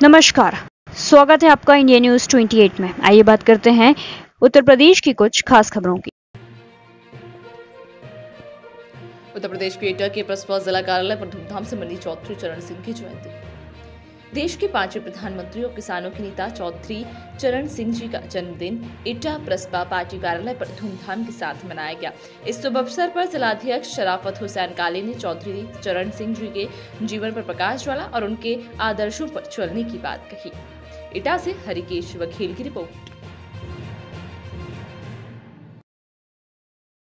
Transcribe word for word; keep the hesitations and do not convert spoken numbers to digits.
नमस्कार, स्वागत है आपका इंडिया न्यूज अट्ठाईस में। आइए बात करते हैं उत्तर प्रदेश की कुछ खास खबरों की। उत्तर प्रदेश के एटा के प्रसपा जिला कार्यालय पर धूमधाम से मनी चौधरी चरण सिंह की जयंती। देश के पांचवें प्रधानमंत्री और किसानों के नेता चौधरी चरण सिंह जी का जन्मदिन एटा प्रसपा पार्टी कार्यालय पर धूमधाम के साथ मनाया गया। इस शुभ अवसर पर जिलाध्यक्ष शराफत हुसैन काली ने चौधरी चरण सिंह जी के जीवन पर प्रकाश डाला और उनके आदर्शों पर चलने की बात कही। एटा से हरिकेश वघेल की रिपोर्ट।